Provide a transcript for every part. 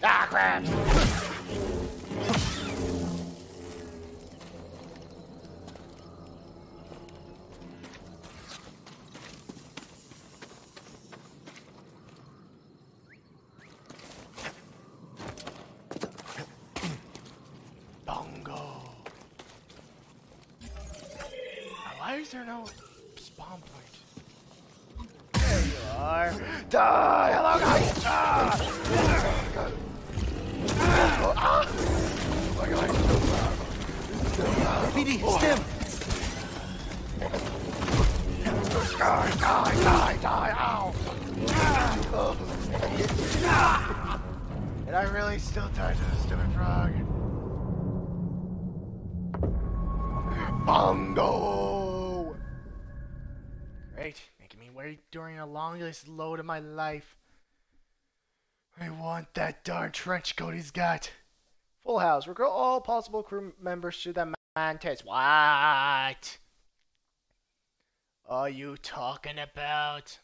Ah, crap! Bongo. Now, why is there no spawn point? There you are. Die! Hello, guys! Ah! PD, stim! Die! Ow! And I really still died to the stupid frog. Bongo! Great, making me wait during the longest load of my life. I want that darn trench coat he's got. Full house. Recruit all possible crew members to the Mantis. What are you talking about?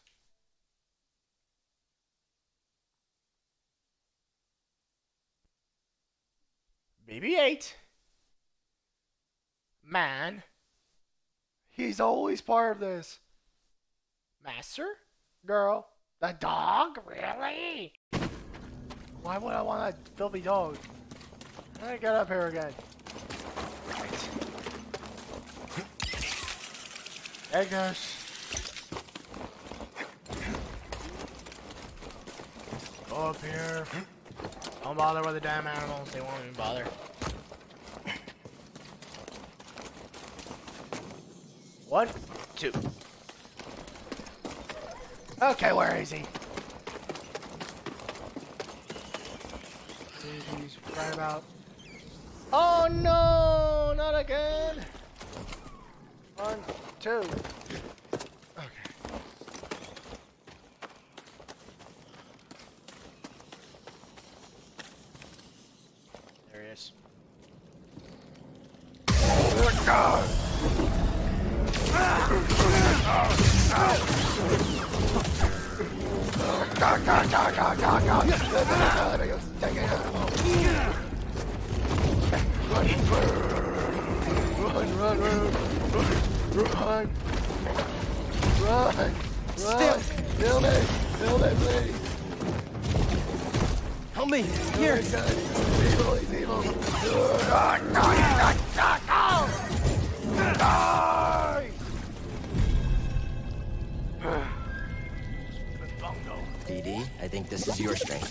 BB-8. Man. He's always part of this. Master? Girl? The dog? Really? Why would I want a filthy dog? I get up here again. Right. There it goes. Go up here. Don't bother with the damn animals. They won't even bother. One, two. Okay, where is he? He's right about. Oh no, not again. 1, 2. Okay. There he is. Oh God. Run! Kill me, please! Help me! Here! He's evil, he's evil! Die! DD, I think this is your strength.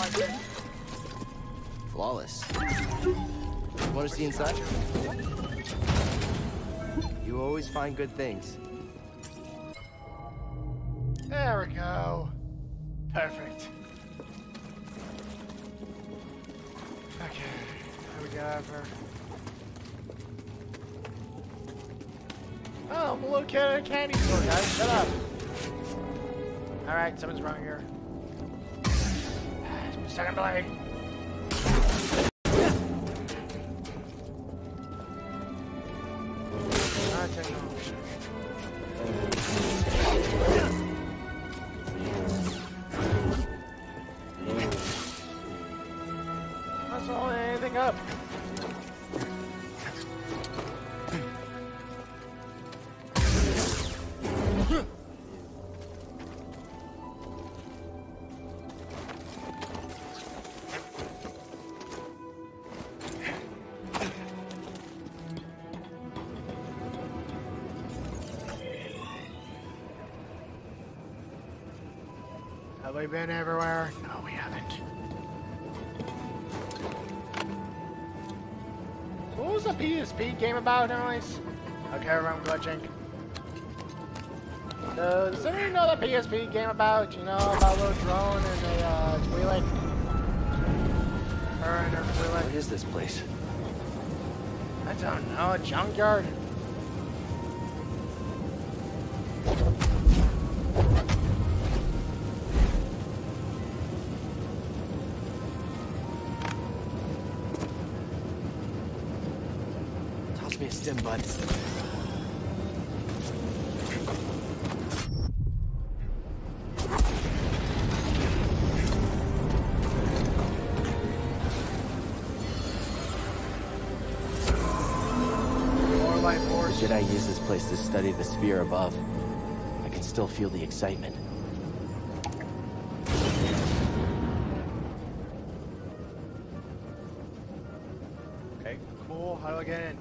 Flawless. Want to see inside? You always find good things. There we go. Perfect. Okay, there we go. Oh, I'm a little kid at a candy store, guys. Shut up. Alright, something's wrong here. Second blade. That's not holding anything up. Have we been everywhere? No, we haven't. So what was the PSP game about, anyways? Okay, I'm glitching. Does anyone know the PSP game about? You know, about a little drone and a Twi'lek? Her and her Twi'lek. What is this place? I don't know, a junkyard? Toss me a stim, bud. JEDI use this place to study the sphere above. I can still feel the excitement. Okay, cool. How do I get in?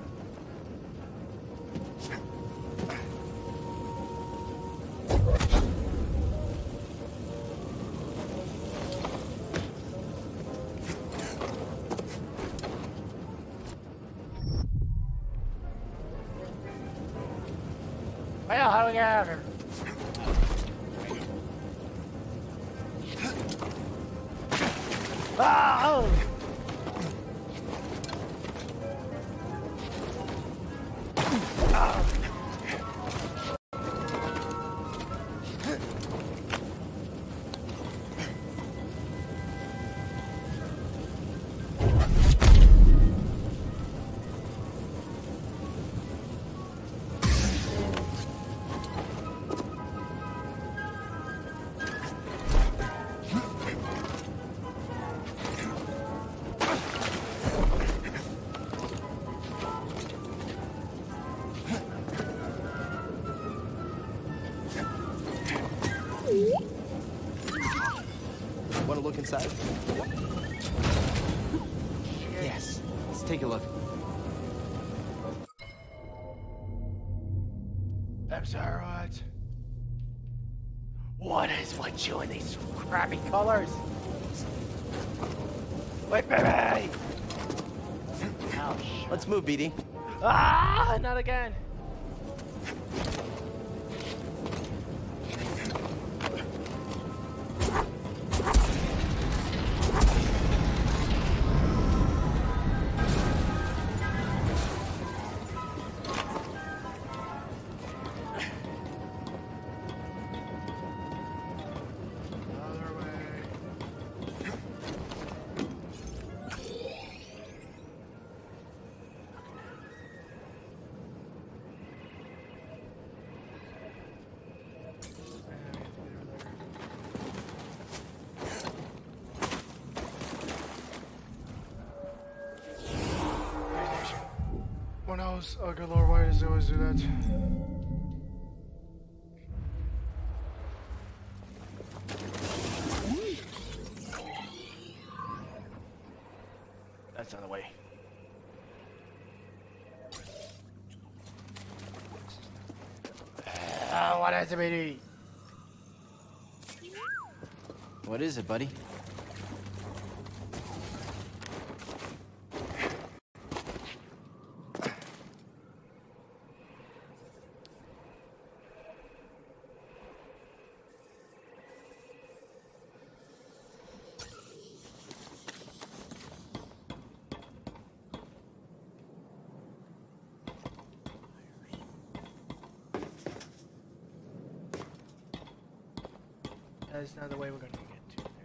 Well, how do we get out of here? Ah! Oh! Want to look inside? Yes. Let's take a look. I'm sorry, what? What is with you in these crappy colors? Wait, baby! Oh, shit. Let's move, BD. Ah! Not again! When I was a good lord, why does it always do that? That's not the way. What is it, BD? What is it, buddy? That's not the way we're gonna get to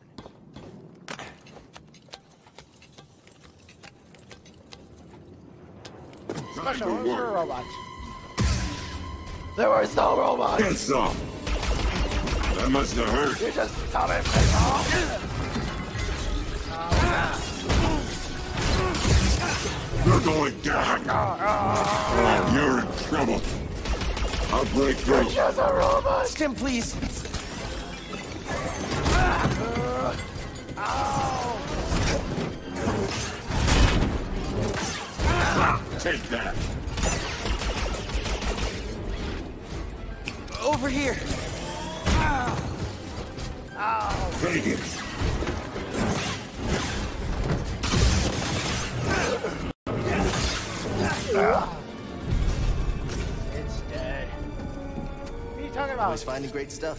there. Special, where's your robot? There was no robot! Hands up! That must have hurt. You just stop it, You're going down. Oh, you're in trouble. I'll break through. You're just a robot! Stim, please! Take that. Over here! Take it. It's dead. What are you talking about? Always finding great stuff.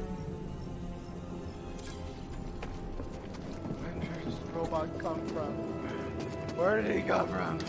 Where did this robot come from? Where did he come from?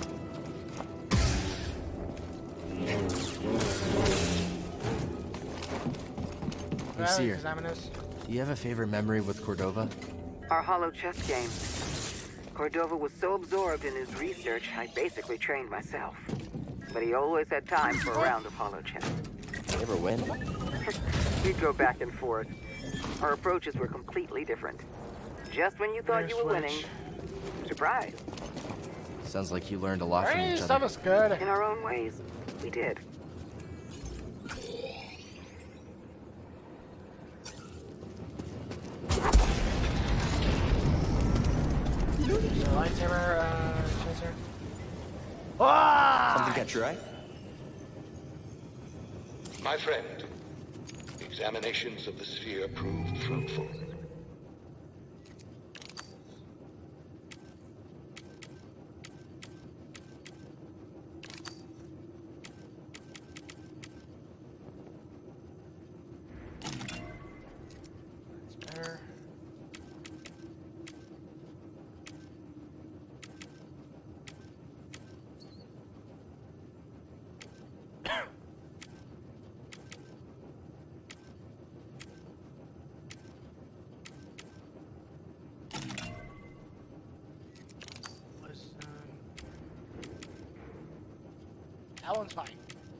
Hey, Seer, Examine this. do you have a favorite memory with Cordova? Our hollow chess game. Cordova was so absorbed in his research, I basically trained myself. But he always had time for a round of hollow chess. You ever win? We'd go back and forth. Our approaches were completely different. Just when you thought you were winning, surprise. Sounds like you learned a lot from Hey, each stuff other. is good. In our own ways. We did. Lightsaber, chaser. Ah! Something catch your eye? My friend, examinations of the sphere proved fruitful. That's better. That one's fine.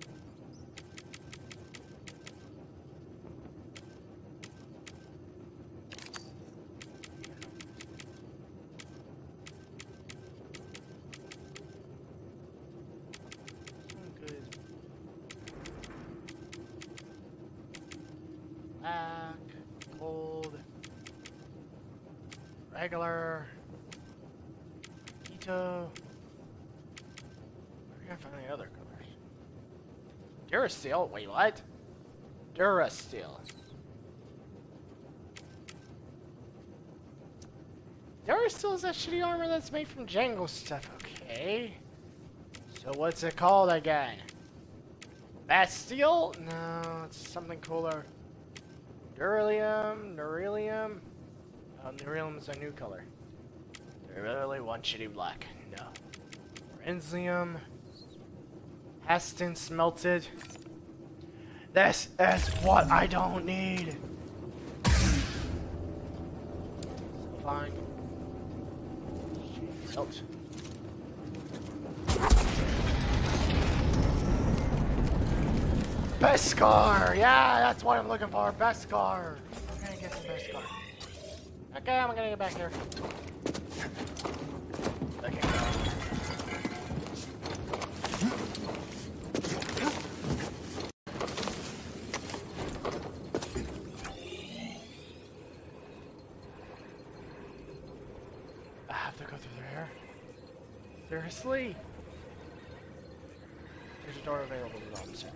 Good. Black, gold, regular, keto. I can't find any other colors. Durasteel? Wait, what? Durasteel. Durasteel is that shitty armor that's made from Django stuff. Okay. So what's it called again? Bastille? No, it's something cooler. Duralium? Nerilium? Nerilium is a new color. Really one shitty black. No. Renzium. Haston smelted. This is what I don't need. Fine. Melt. Beskar! Yeah, that's what I'm looking for. Beskar. I'm gonna get some Beskar. Okay, I'm gonna get back here. Okay. I have to go through there. Seriously? There's a door available to the officers.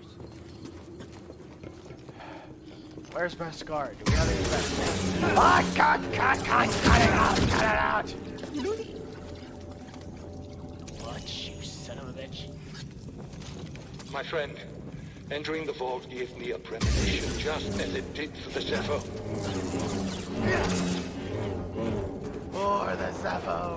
Where's my scar? Do we have any best? Ah, cut it out! Cut it out! What, you son of a bitch? My friend, entering the vault gave me a premonition just as it did for the Zephyr. For the Zephyr!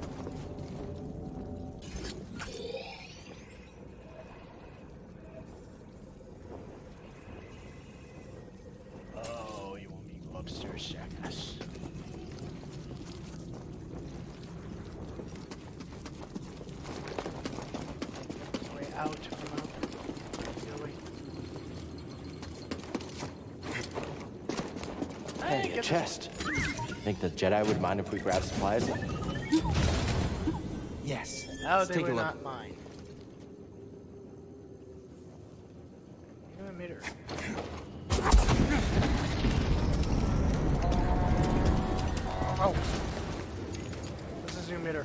Oh, you want me to go upstairs, jackass? Way out from out. Hey, a chest. Think the Jedi would mind if we grab supplies? Yes. No, Let's they take were a look. not mine. Give me a meter. Oh. This is your meter.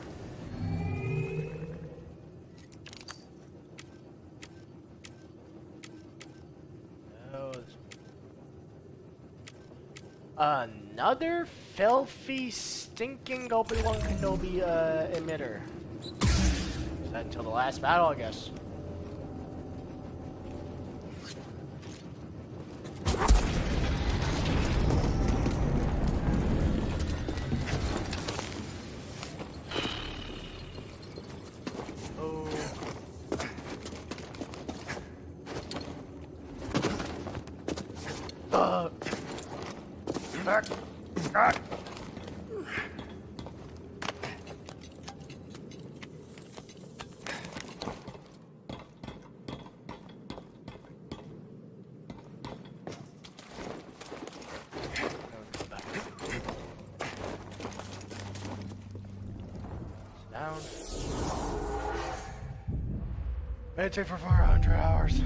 Oh, another filthy, stinking Obi-Wan Kenobi emitter. Is that until the last battle, I guess? Down. Meditate for 400 hours.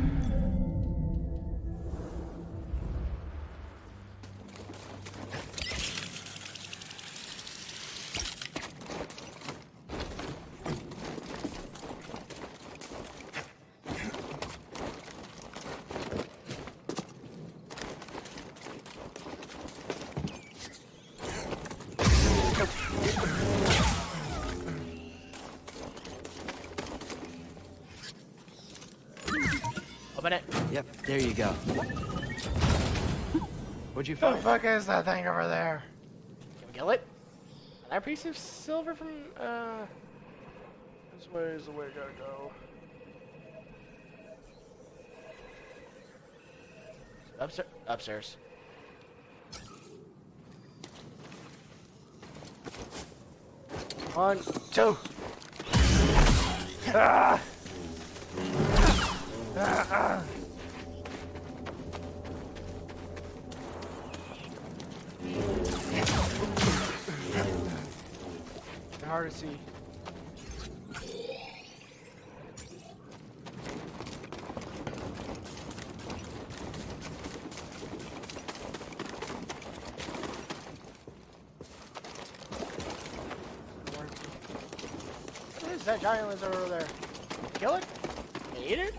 Open it. Yep, there you go. What'd you The find? fuck is that thing over there? Can we kill it? Another piece of silver from, this way is the way I gotta go. Upstairs. One, two. Ah! Hard to see. What is that giant lizard over there? Kill it? Eat it?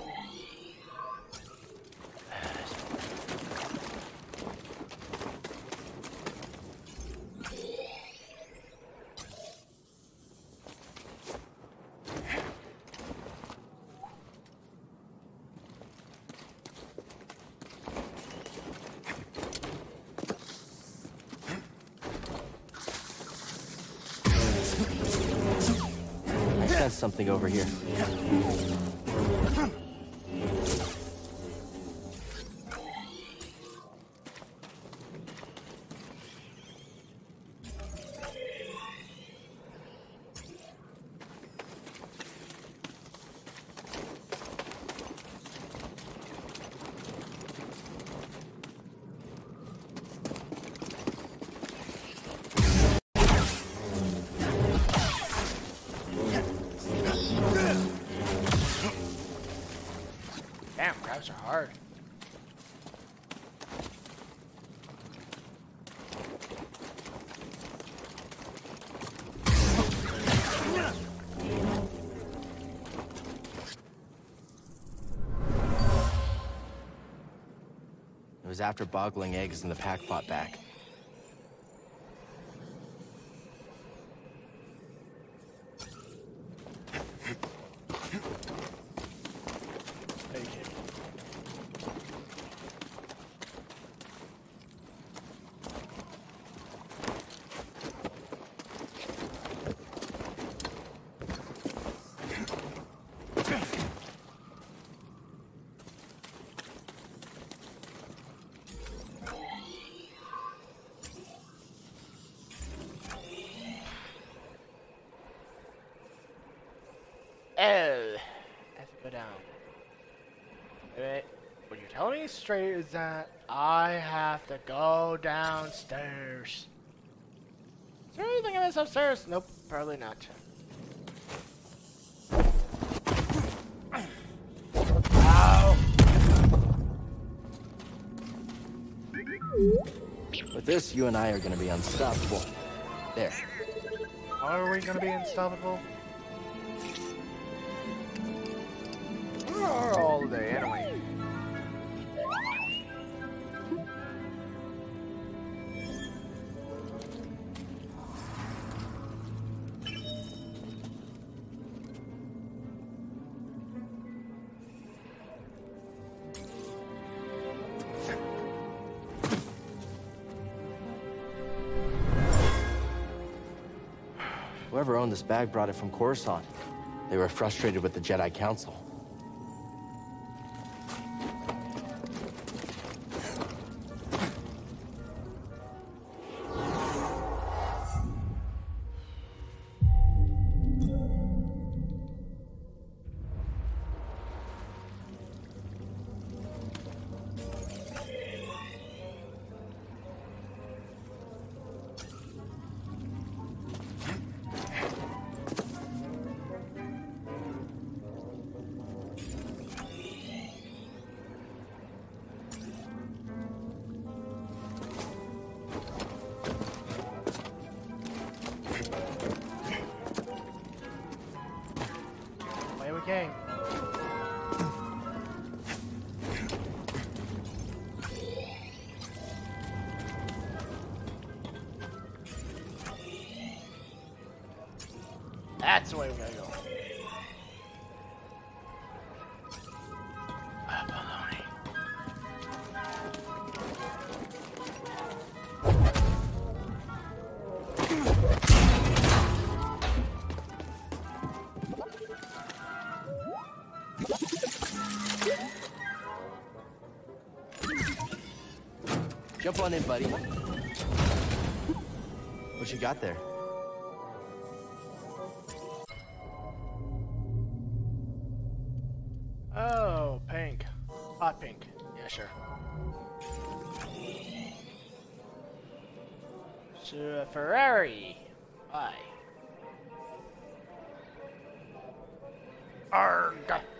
I sense something over here. Damn, grabs are hard. It was after boggling eggs in the pack pot back. Oh, I have to go down. Wait, what you're telling me straight is that I have to go downstairs. Is there anything in this upstairs? Nope, probably not. Ow! With this, you and I are gonna be unstoppable. There. How are we gonna be unstoppable? Where are all they anyway? Whoever owned this bag brought it from Coruscant. They were frustrated with the Jedi Council. game. That's the way we gotta go. Jump on in, buddy. What you got there? Oh, pink. Hot pink. Yeah, sure. So, a Ferrari. Why? Arg!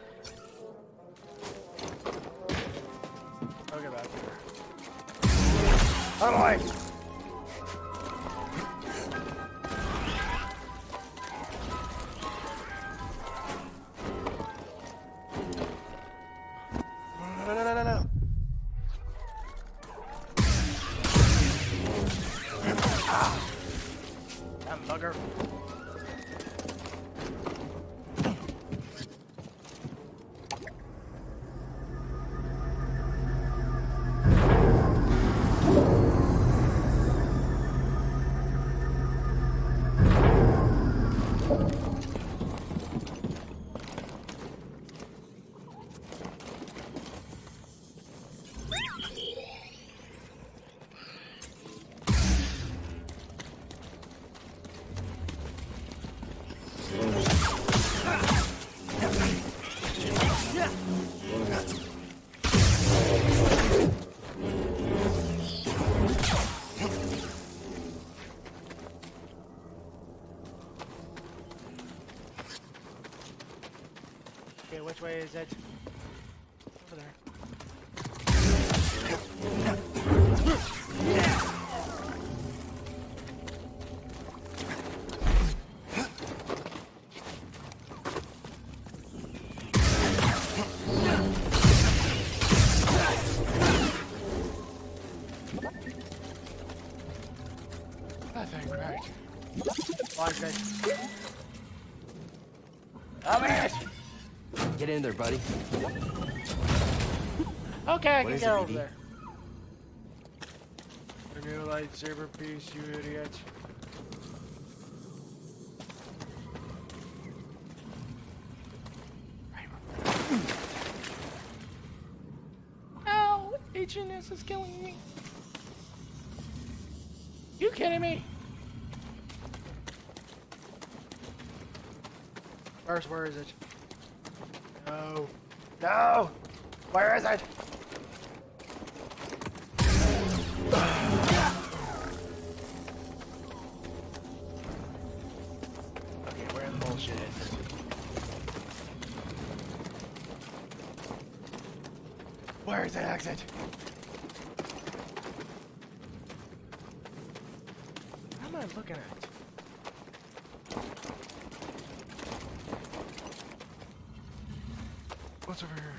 I'll get back here. How do I? No. That bugger. Okay, which way is it? Over there. That thing cracked. Watch it. Come it! Get in there, buddy. Okay, I What can is get it, over BD? there. The new lightsaber piece, you idiot. Ow! H&S is killing me. You kidding me? First, where is it? No. No! Where is it? Okay, where the bullshit is it? Where is the exit? What am I looking at? What's over here?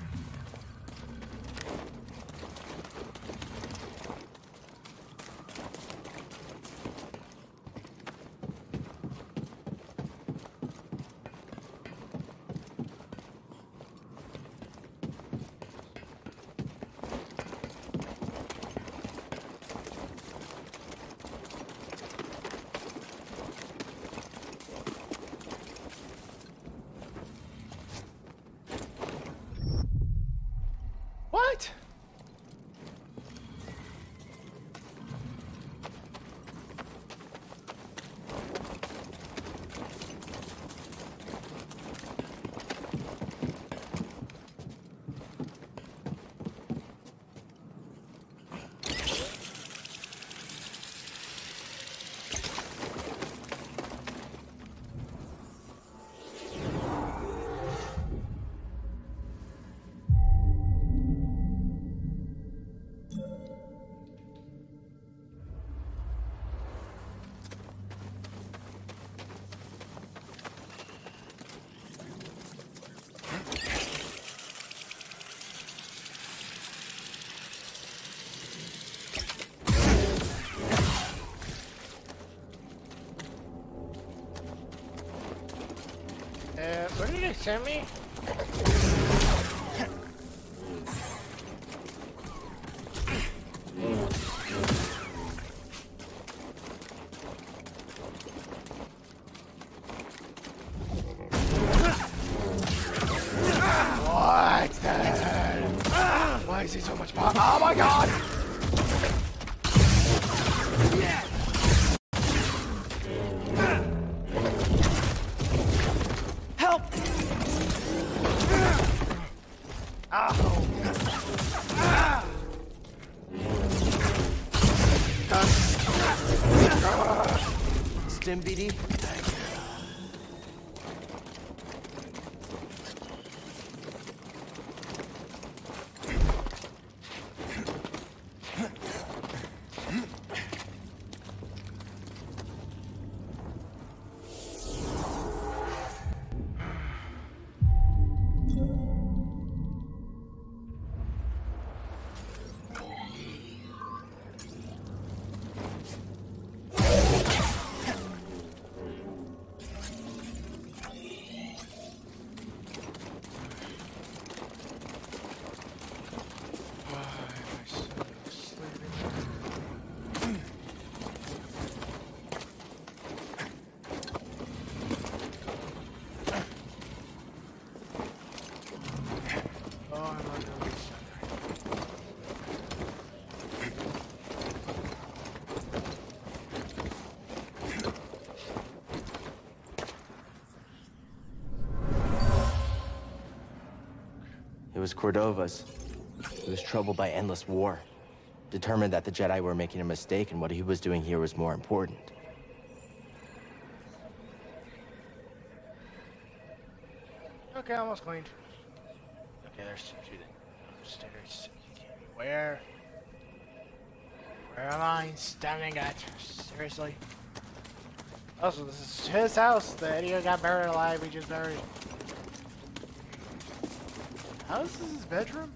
Where did it send me? What the hell? Why is he so much power? Oh my god! Help! Stim BD? It was Cordova's. He was troubled by endless war. Determined that the Jedi were making a mistake and what he was doing here was more important. Okay, almost cleaned. Okay, there's stairs. Where am I standing at? Seriously? Also, this is his house. The idiot got buried alive. We just buried. How is this his bedroom?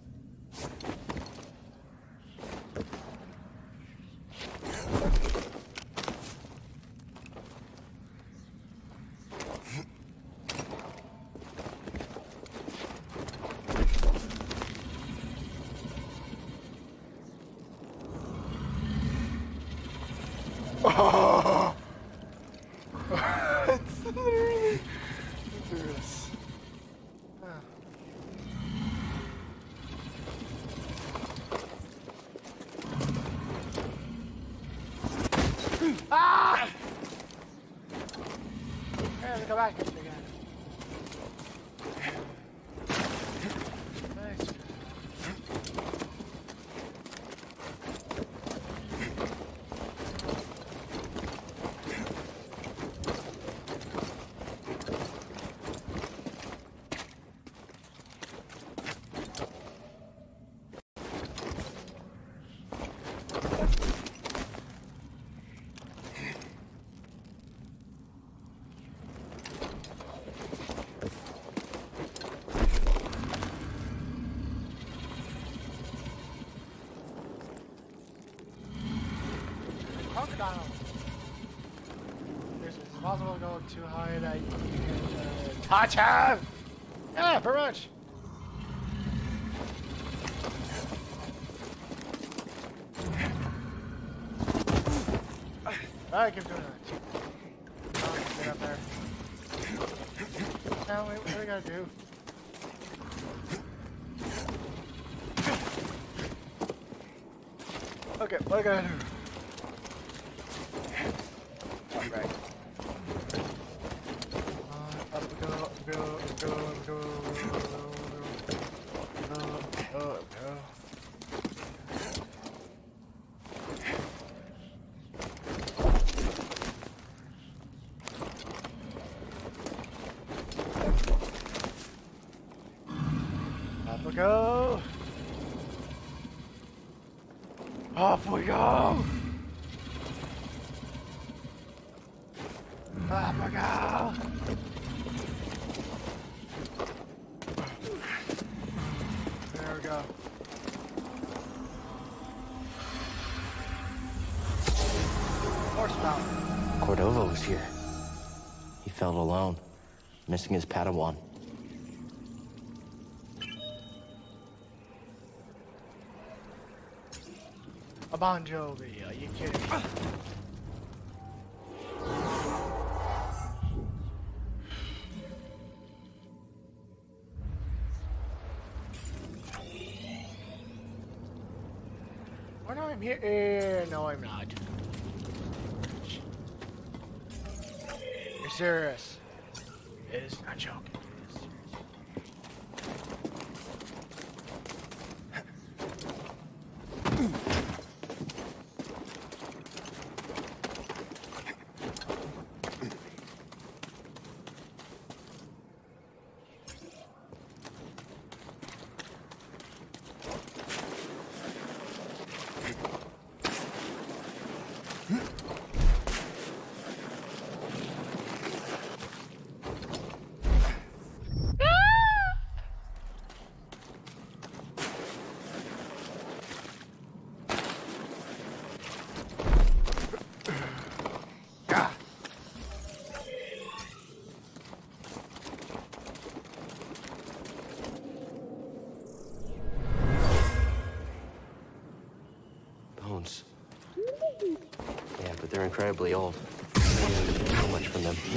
Oh! It's literally this. Ah! Hey, let me go back again. Nice. Crocodile. It's impossible to go too high that you can touch him! Yeah, pretty much. Alright, keep doing that. Get up there. Now, what do we gotta do? Okay, what do I gotta do? Right. Up we go, up we go, up we go, up we go, up we go. Up we go. Off we go. Up we go! There we go. Horsepower. Cordova was here. He felt alone. missing his Padawan. A Bon Jovi, are you kidding me? Oh no, I'm here. No, I'm not. You're serious. It is not joking. It is serious. Bones. Yeah, but they're incredibly old. So much from them.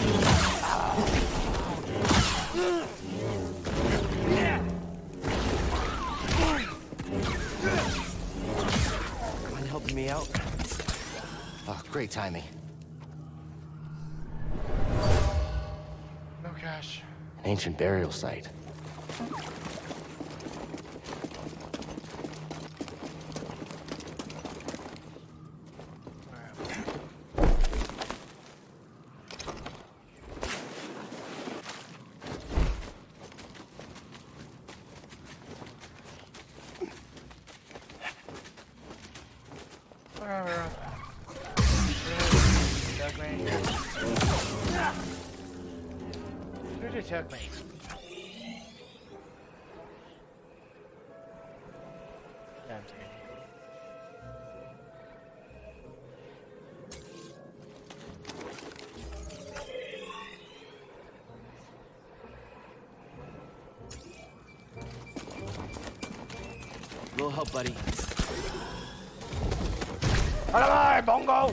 Mind helping me out? Oh, great timing. Oh gosh. An ancient burial site. Took me. Damn, Little help, buddy. Bye, Bongo!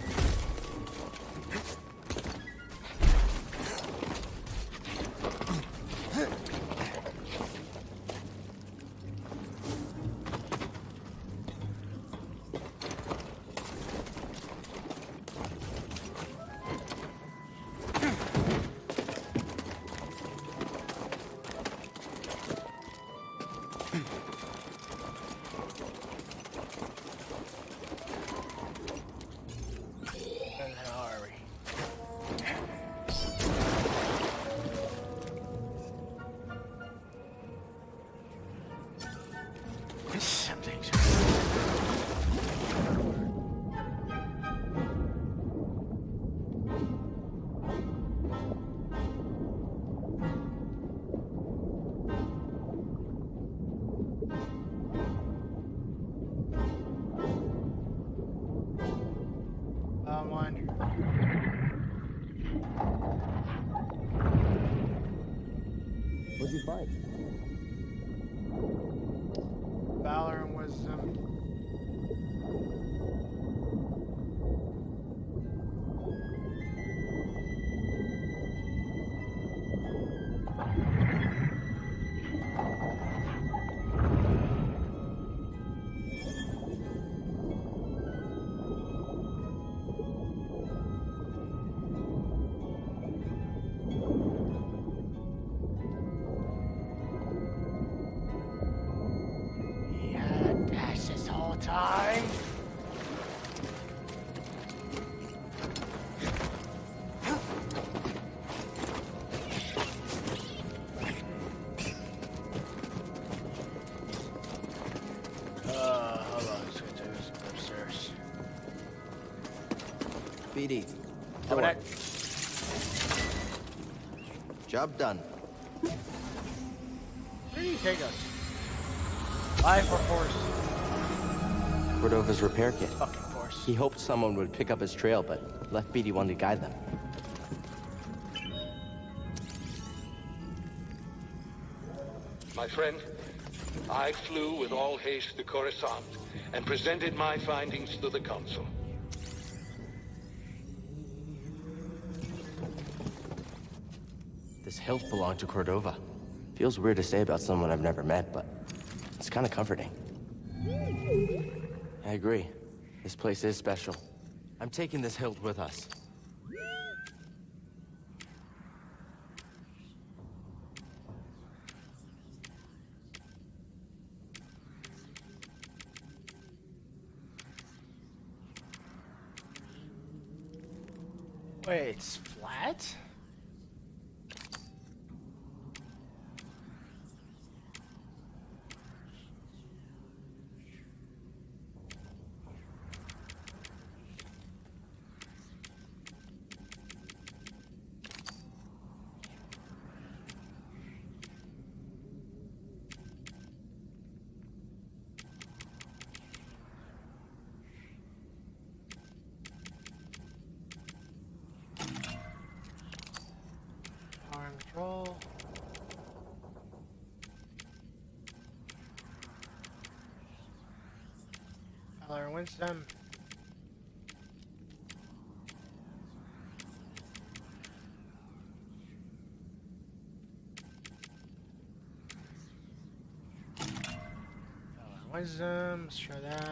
What'd you find? Valor and wisdom. Time. Hold on, let's get to this upstairs. BD. Over there. Job done. Where do you take us? Life or force? Cordova's repair kit. Fucking force. He hoped someone would pick up his trail, but left BD1 to guide them. My friend, I flew with all haste to Coruscant and presented my findings to the Council. This hilt belonged to Cordova. Feels weird to say about someone I've never met, but it's kind of comforting. I agree. This place is special. I'm taking this hilt with us. Wait, it's flat? Control. Valor and wisdom. Valor and wisdom. Let's try that.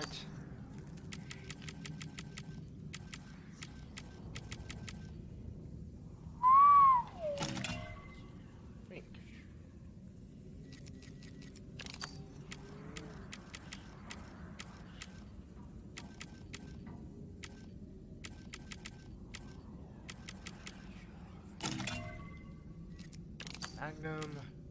Magnum.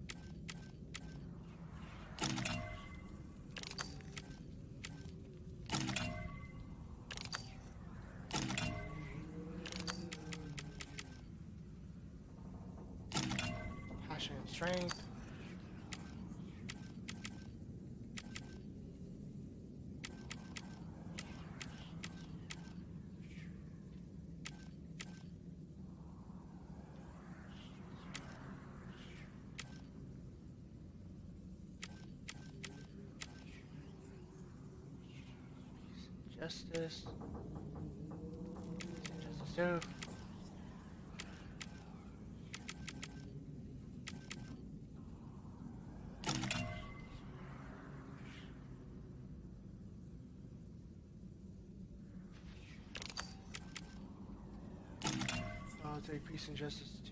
Passion and strength. Justice. Justice 2. I'll take peace and justice 2.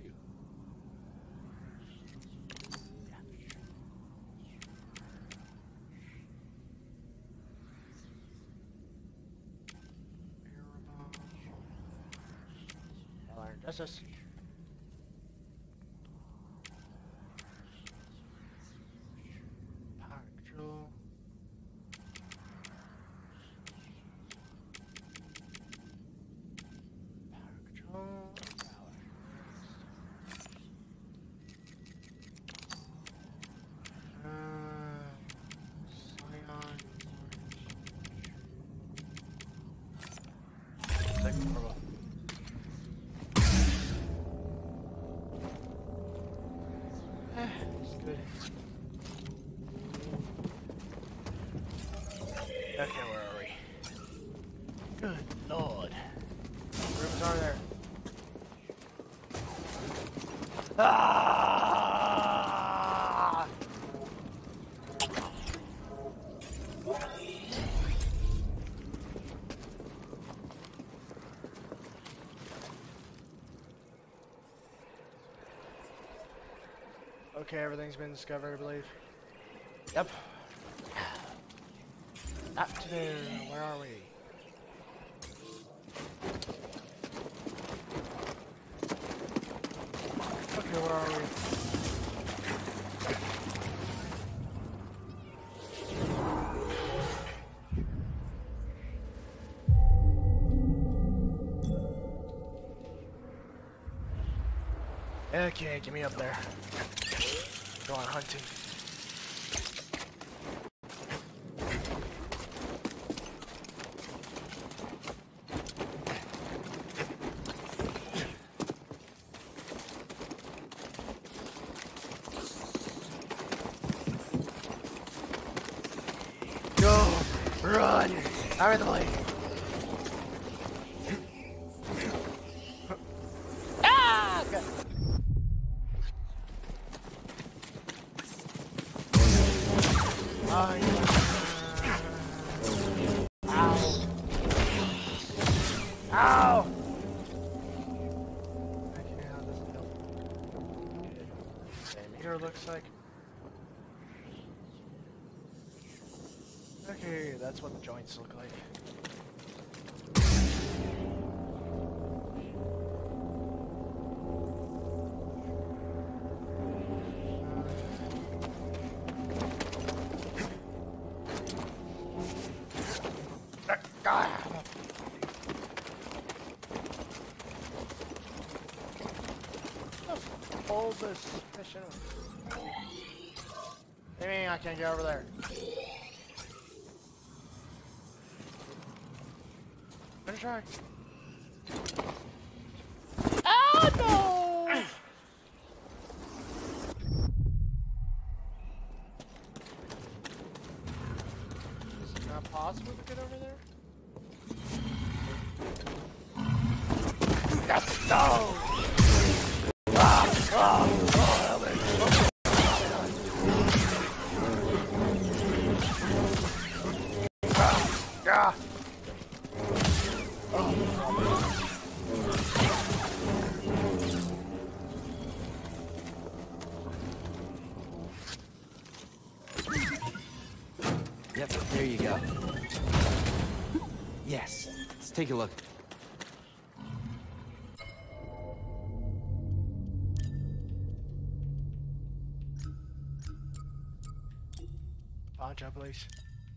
Justice. Power control. Power control. Power. Scion. Second orbital. Okay, where are we? Good lord. What rooms are there? Ah! Okay, everything's been discovered, I believe. Yep. Up to there. Where are we? Okay, where are we? Okay, get me up there. Go on hunting. run! I'm in the blade. Ah! Okay. Ow. Ow! Okay, how does it help? Same meter looks like. Okay, that's what the joints look like. Hold this mission. I mean, I can't get over there. I'm gonna try. Oh no! Is it not possible to get over there? Yes! No! Ah! Yep, there you go. Yes, let's take a look. Poncho, please.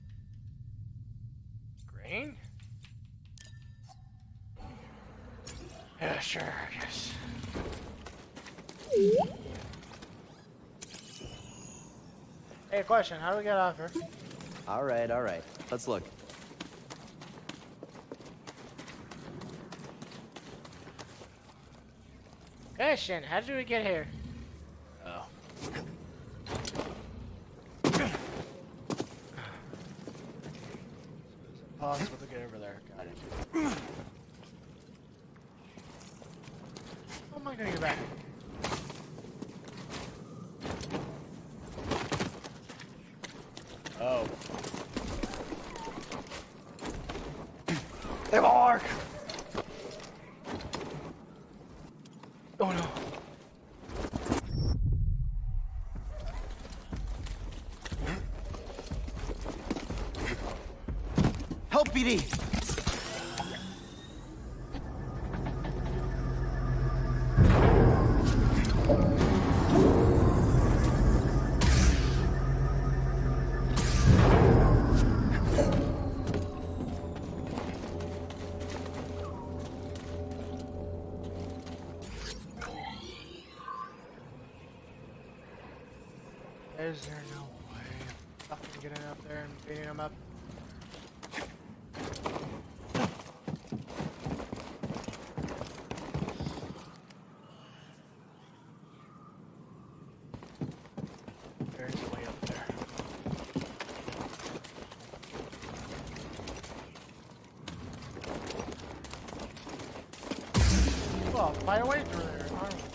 Green? Yeah, sure, I guess. Hey, question. How do we get off here? All right. Let's look. Question. How did we get here? Oh. It's impossible to get over there. Got it. How am I gonna get back? Oh. They mark! Oh no. Help, BD! Is there no way of fucking getting up there and beating them up? There's a way up there. Well, fight away through there, aren't we?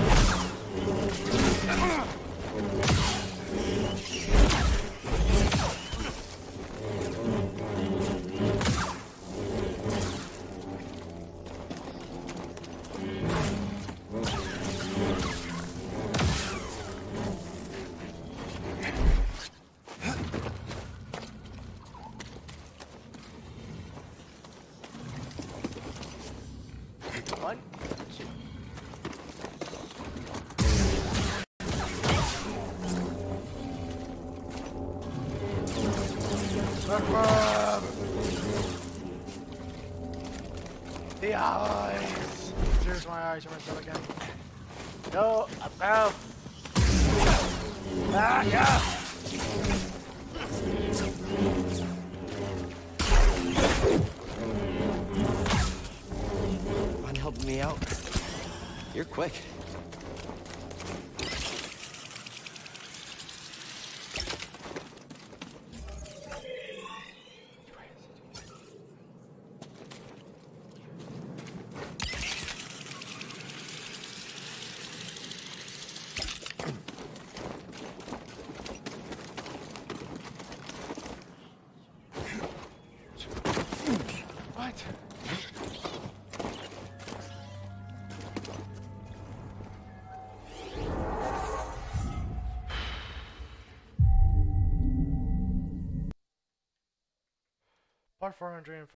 One, two. The eyes. Here's my eyes for myself again. Go above. Ah, yeah. Mind helping me out? You're quick. Right it. Part 400.